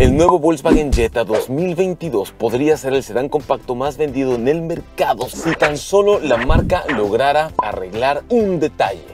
El nuevo Volkswagen Jetta 2022 podría ser el sedán compacto más vendido en el mercado si tan solo la marca lograra arreglar un detalle.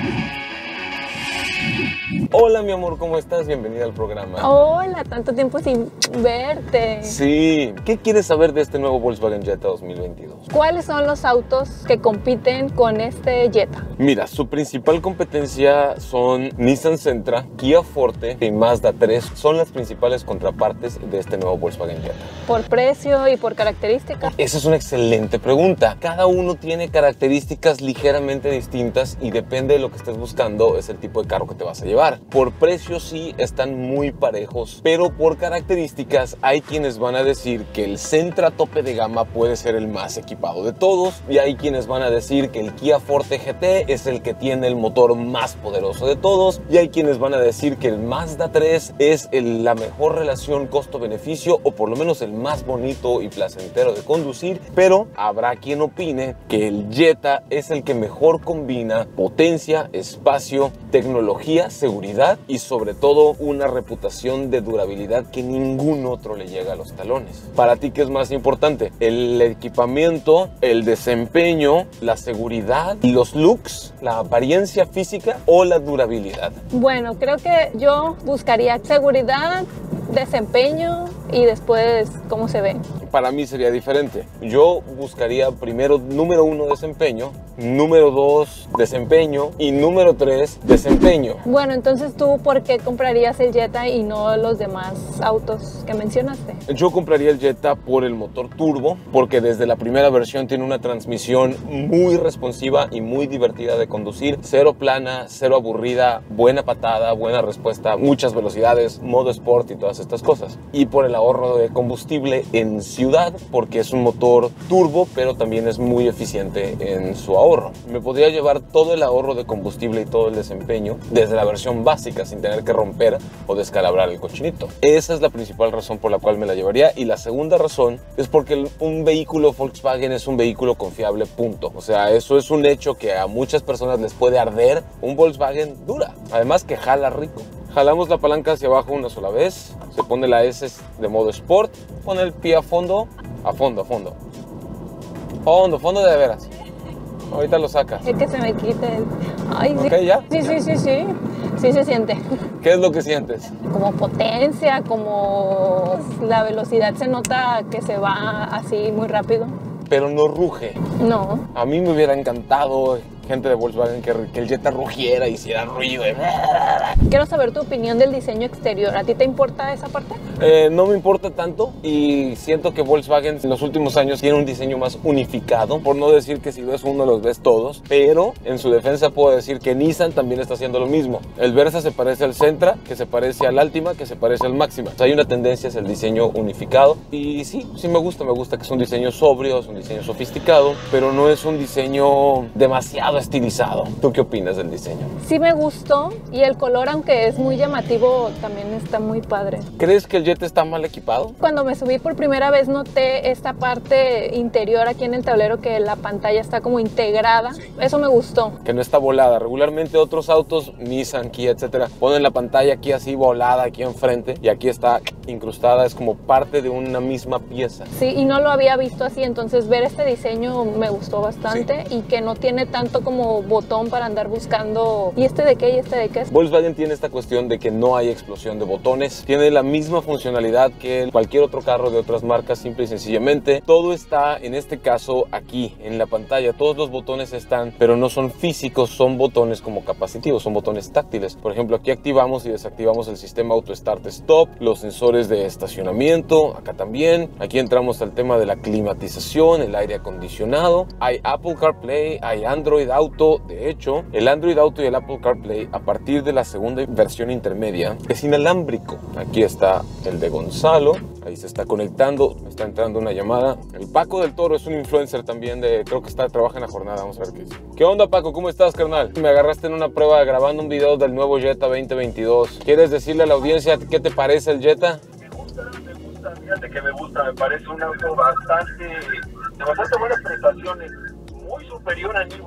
Hola mi amor, ¿cómo estás? Bienvenida al programa. Hola, tanto tiempo sin verte. Sí, ¿qué quieres saber de este nuevo Volkswagen Jetta 2022? ¿Cuáles son los autos que compiten con este Jetta? Mira, su principal competencia son Nissan Sentra, Kia Forte y Mazda 3. Son las principales contrapartes de este nuevo Volkswagen Jetta. ¿Por precio y por características? Esa es una excelente pregunta. Cada uno tiene características ligeramente distintas y depende de lo que estés buscando, es el tipo de carro que te vas a llevar. Por precio sí están muy parejos, pero por características hay quienes van a decir que el Sentra tope de gama puede ser el más equipado de todos y hay quienes van a decir que el Kia Forte GT es el que tiene el motor más poderoso de todos y hay quienes van a decir que el Mazda 3 es la mejor relación costo-beneficio o por lo menos el más bonito y placentero de conducir, pero habrá quien opine que el Jetta es el que mejor combina potencia, espacio, tecnología, seguridad y sobre todo una reputación de durabilidad que ningún otro le llega a los talones. Para ti, ¿qué es más importante? ¿El equipamiento, el desempeño, la seguridad, los looks, la apariencia física o la durabilidad? Bueno, creo que yo buscaría seguridad, desempeño y después cómo se ve. Para mí sería diferente. Yo buscaría primero, número 1, desempeño, número 2, desempeño y número 3, desempeño. Bueno, entonces tú, ¿por qué comprarías el Jetta y no los demás autos que mencionaste? Yo compraría el Jetta por el motor turbo, porque desde la primera versión tiene una transmisión muy responsiva y muy divertida de conducir. Cero plana, cero aburrida, buena patada, buena respuesta, muchas velocidades, modo sport y todas estas cosas. Y por el ahorro de combustible en ciudad, porque es un motor turbo, pero también es muy eficiente en su ahorro. Me podría llevar todo el ahorro de combustible y todo el desempeño desde la versión básica sin tener que romper o descalabrar el cochinito. Esa es la principal razón por la cual me la llevaría, y la segunda razón es porque un vehículo Volkswagen es un vehículo confiable, punto. O sea, eso es un hecho que a muchas personas les puede arder. Un Volkswagen dura, además que jala rico. Jalamos la palanca hacia abajo una sola vez, se pone la S de modo Sport, pone el pie a fondo, fondo de veras. Ahorita lo sacas. Es que se me quite el... Ay, sí. ¿Ok, ya? Sí se siente. ¿Qué es lo que sientes? Como potencia, como la velocidad se nota que se va así muy rápido. Pero no ruge. No. A mí me hubiera encantado, gente de Volkswagen, que el Jetta rugiera, hiciera ruido. Quiero saber tu opinión del diseño exterior. ¿A ti te importa esa parte? No me importa tanto y siento que Volkswagen en los últimos años tiene un diseño más unificado, por no decir que si ves uno los ves todos, pero en su defensa puedo decir que Nissan también está haciendo lo mismo. El Versa se parece al Sentra, que se parece al Altima, que se parece al Máxima. O sea, hay una tendencia hacia el diseño unificado y sí me gusta que es un diseño sobrio, es un diseño sofisticado, pero no es un diseño demasiado estilizado. ¿Tú qué opinas del diseño? Sí me gustó, y el color, aunque es muy llamativo, también está muy padre. ¿Crees que el Jetta está mal equipado? Cuando me subí por primera vez noté esta parte interior aquí en el tablero, que la pantalla está como integrada. Eso me gustó. Que no está volada. Regularmente otros autos, Nissan, Kia, etcétera, ponen la pantalla aquí así volada, aquí enfrente, y aquí está incrustada, es como parte de una misma pieza. Sí, y no lo había visto así, entonces ver este diseño me gustó bastante, y que no tiene tanto como botón para andar buscando ¿y este de qué? ¿Y este de qué? Volkswagen tiene esta cuestión de que no hay explosión de botones, tiene la misma funcionalidad que cualquier otro carro de otras marcas, simple y sencillamente. Todo está, en este caso, aquí, en la pantalla. Todos los botones están, pero no son físicos, son botones como capacitivos, son botones táctiles. Por ejemplo, aquí activamos y desactivamos el sistema Auto Start Stop, los sensores de estacionamiento, acá también. Aquí entramos al tema de la climatización, el aire acondicionado. Hay Apple CarPlay, hay Android Auto. De hecho, el Android Auto y el Apple CarPlay, a partir de la segunda versión intermedia, es inalámbrico. Aquí está el de Gonzalo, ahí se está conectando, está entrando una llamada. El Paco del Toro es un influencer también, creo que trabaja en la jornada, vamos a ver qué dice. ¿Qué onda, Paco? ¿Cómo estás, carnal? Me agarraste en una prueba grabando un video del nuevo Jetta 2022. ¿Quieres decirle a la audiencia qué te parece el Jetta? Me gusta, fíjate que me gusta, me parece un auto de bastante buenas prestaciones, muy superior a Nivus.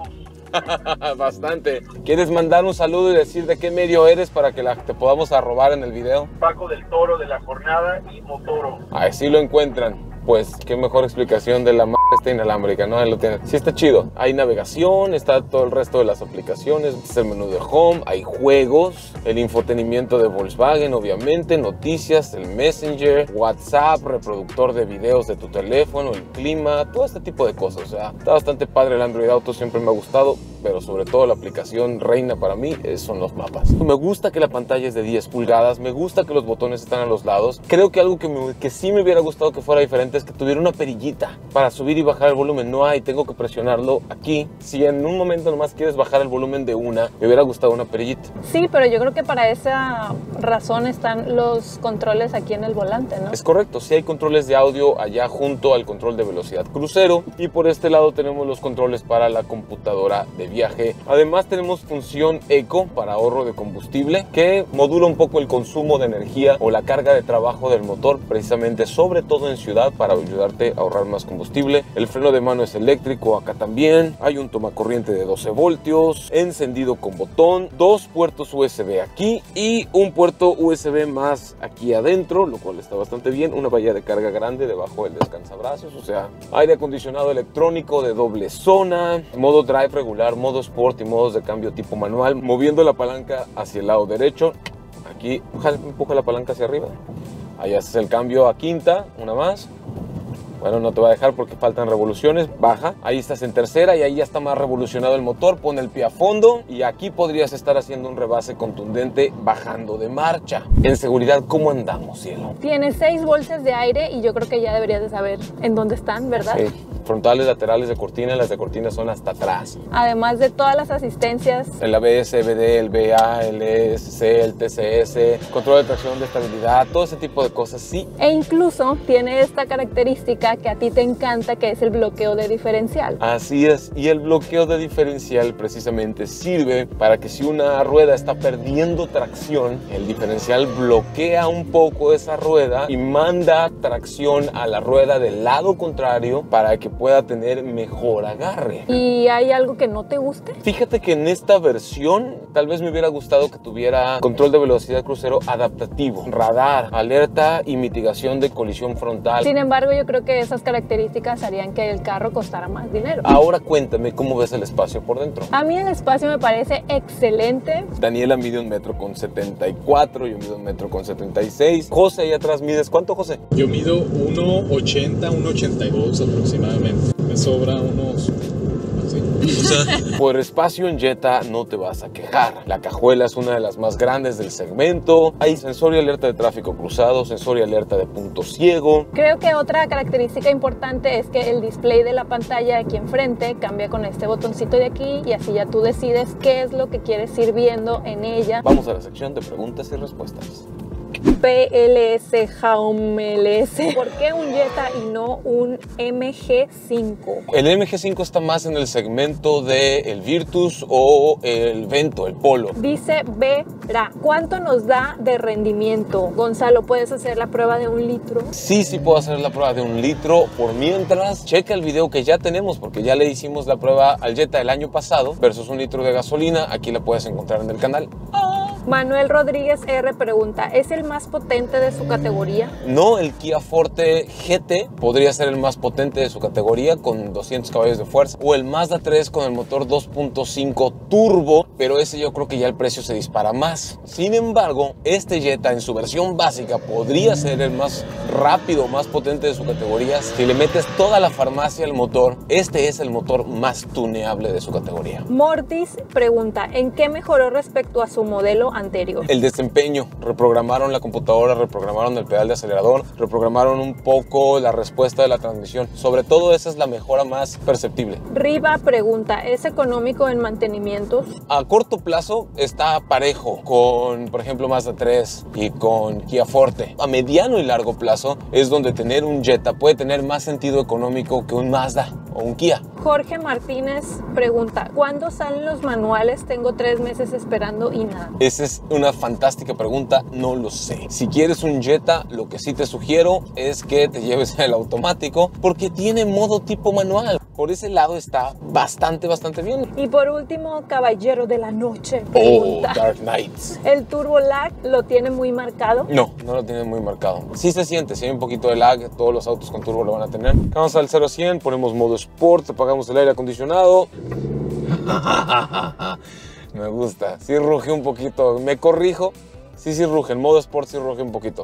Bastante. ¿Quieres mandar un saludo y decir de qué medio eres para que te podamos arrobar en el video? Paco del Toro de La Jornada y Motoro. Así lo encuentran. Pues qué mejor explicación de la esta inalámbrica, ¿no? Ahí lo tiene. Sí está chido. Hay navegación, está todo el resto de las aplicaciones, es el menú de home, hay juegos, el infotenimiento de Volkswagen, obviamente, noticias, el Messenger, WhatsApp, reproductor de videos de tu teléfono, el clima, todo este tipo de cosas. O sea, está bastante padre el Android Auto, siempre me ha gustado, pero sobre todo la aplicación reina para mí son los mapas. Me gusta que la pantalla es de 10 pulgadas, me gusta que los botones están a los lados. Creo que algo que sí me hubiera gustado que fuera diferente es que tuviera una perillita para subir y bajar el volumen. No hay, tengo que presionarlo aquí. Si en un momento nomás quieres bajar el volumen de una, me hubiera gustado una perillita. Sí, pero yo creo que para esa razón están los controles aquí en el volante, ¿no? Es correcto, sí hay controles de audio allá junto al control de velocidad crucero, y por este lado tenemos los controles para la computadora de viaje. Además tenemos función Eco para ahorro de combustible, que modula un poco el consumo de energía o la carga de trabajo del motor, precisamente sobre todo en ciudad, para ayudarte a ahorrar más combustible. El freno de mano es eléctrico acá también. Hay un tomacorriente de 12 voltios, encendido con botón, 2 puertos USB aquí y un puerto USB más aquí adentro, lo cual está bastante bien. Una bahía de carga grande debajo del descansabrazos, o sea, aire acondicionado electrónico de doble zona, modo drive regular, modo sport y modos de cambio tipo manual, moviendo la palanca hacia el lado derecho. Aquí empuja la palanca hacia arriba. Ahí haces el cambio a quinta, una más. Bueno, no te va a dejar porque faltan revoluciones. Baja, ahí estás en tercera y ahí ya está más revolucionado el motor. Pon el pie a fondo y aquí podrías estar haciendo un rebase contundente bajando de marcha. En seguridad, ¿cómo andamos, cielo? Tiene 6 bolsas de aire y yo creo que ya deberías de saber en dónde están, ¿verdad? Sí. Frontales, laterales de cortina, las de cortina son hasta atrás. Además de todas las asistencias. El ABS, BD, el BA, el ESC, el TCS, control de tracción, de estabilidad, todo ese tipo de cosas, sí. E incluso tiene esta característica que a ti te encanta, que es el bloqueo de diferencial. Así es, y el bloqueo de diferencial precisamente sirve para que si una rueda está perdiendo tracción, el diferencial bloquea un poco esa rueda y manda tracción a la rueda del lado contrario para que pueda tener mejor agarre. ¿Y hay algo que no te guste? Fíjate que en esta versión tal vez me hubiera gustado que tuviera control de velocidad crucero adaptativo, radar, alerta y mitigación de colisión frontal. Sin embargo, yo creo que esas características harían que el carro costara más dinero. Ahora cuéntame cómo ves el espacio por dentro. A mí el espacio me parece excelente. Daniela mide 1,74 m, yo mido 1,76 m. José, ahí atrás mides, ¿cuánto, José? Yo mido 1,80, 1,82 aproximadamente. Me sobra unos... así. O sea, por espacio en Jetta no te vas a quejar. La cajuela es una de las más grandes del segmento. Hay sensor y alerta de tráfico cruzado, sensor y alerta de punto ciego. Creo que otra característica importante es que el display de la pantalla aquí enfrente cambia con este botoncito de aquí y así ya tú decides qué es lo que quieres ir viendo en ella. Vamos a la sección de preguntas y respuestas. PLS, JaumeLS. ¿Por qué un Jetta y no un MG5? El MG5 está más en el segmento del Virtus o el Vento, el Polo. Dice Vera, ¿cuánto nos da de rendimiento? Gonzalo, ¿puedes hacer la prueba de 1 litro? Sí, puedo hacer la prueba de 1 litro. Por mientras, checa el video que ya tenemos, porque ya le hicimos la prueba al Jetta el año pasado versus 1 litro de gasolina. Aquí la puedes encontrar en el canal. Manuel Rodríguez R pregunta, ¿es el más potente de su categoría? No, el Kia Forte GT podría ser el más potente de su categoría con 200 caballos de fuerza, o el Mazda 3 con el motor 2.5 turbo, pero ese yo creo que ya el precio se dispara más. Sin embargo, este Jetta en su versión básica podría ser el más rápido, más potente de su categoría. Si le metes toda la farmacia al motor, este es el motor más tuneable de su categoría. Mortis pregunta, ¿en qué mejoró respecto a su modelo anterior? El desempeño. Reprogramaron la computadora, reprogramaron el pedal de acelerador, reprogramaron un poco la respuesta de la transmisión. Sobre todo esa es la mejora más perceptible. Riva pregunta, ¿es económico en mantenimientos? A corto plazo está parejo con, por ejemplo, Mazda 3 y con Kia Forte. A mediano y largo plazo es donde tener un Jetta puede tener más sentido económico que un Mazda o un Kia. Jorge Martínez pregunta, ¿cuándo salen los manuales? Tengo 3 meses esperando y nada. Esa es una fantástica pregunta, no lo sé. Si quieres un Jetta, lo que sí te sugiero es que te lleves el automático porque tiene modo tipo manual. por ese lado está bastante bien. Y por último, caballero de la noche, Oh, pregunta. Dark Knights. ¿El turbo lag lo tiene muy marcado? No lo tiene muy marcado. Sí se siente, si hay un poquito de lag, todos los autos con turbo lo van a tener. Vamos al 0 a 100, ponemos modo Sport, apagamos el aire acondicionado. Me gusta, sí ruge un poquito, me corrijo. Sí ruge, en modo Sport sí ruge un poquito.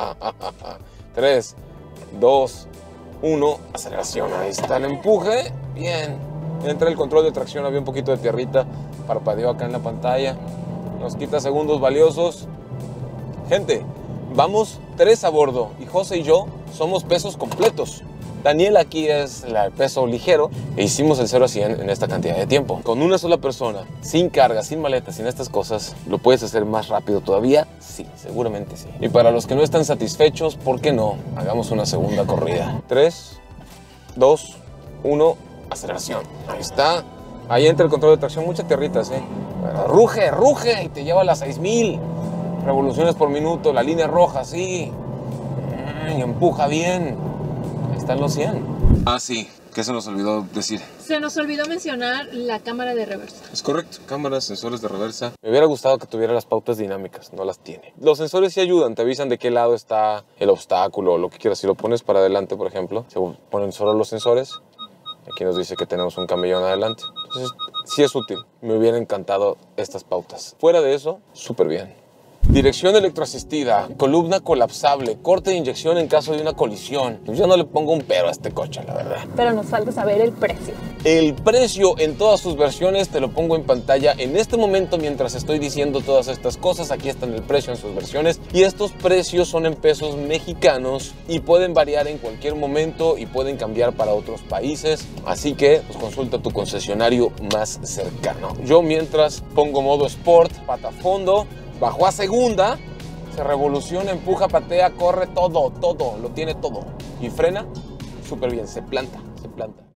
3, 2, 1, aceleración. Ahí está el empuje. Bien. Entra el control de tracción, había un poquito de tierrita. Parpadeó acá en la pantalla. Nos quita segundos valiosos. Gente, vamos 3 a bordo. Y José y yo somos pesos completos. Daniel aquí es el peso ligero e hicimos el 0 a 100 en esta cantidad de tiempo. Con una sola persona, sin carga, sin maletas, sin estas cosas, ¿lo puedes hacer más rápido todavía? Sí, seguramente sí. Y para los que no están satisfechos, ¿por qué no? Hagamos una segunda corrida. 3, 2, 1, aceleración. Ahí está. Ahí entra el control de tracción, muchas tierritas, Ruge y te lleva a las 6000 revoluciones por minuto, la línea roja, sí. Y empuja bien. Están los 100. Ah, sí. ¿Qué se nos olvidó decir? Se nos olvidó mencionar la cámara de reversa. Es correcto. Cámaras, sensores de reversa. Me hubiera gustado que tuviera las pautas dinámicas. No las tiene. Los sensores sí ayudan. Te avisan de qué lado está el obstáculo o lo que quieras. Si lo pones para adelante, por ejemplo, se ponen solo los sensores. Aquí nos dice que tenemos un camellón adelante. Entonces, sí es útil. Me hubiera encantado estas pautas. Fuera de eso, súper bien. Dirección electroasistida, columna colapsable, corte de inyección en caso de una colisión. Yo no le pongo un pero a este coche, la verdad. Pero nos falta saber el precio. El precio en todas sus versiones te lo pongo en pantalla en este momento mientras estoy diciendo todas estas cosas. Aquí están el precio en sus versiones y estos precios son en pesos mexicanos y pueden variar en cualquier momento y pueden cambiar para otros países. Así que pues, consulta tu concesionario más cercano. Yo mientras pongo modo Sport, pata a fondo. Bajó a segunda, se revoluciona, empuja, patea, corre, todo, lo tiene todo. Y frena súper bien, se planta.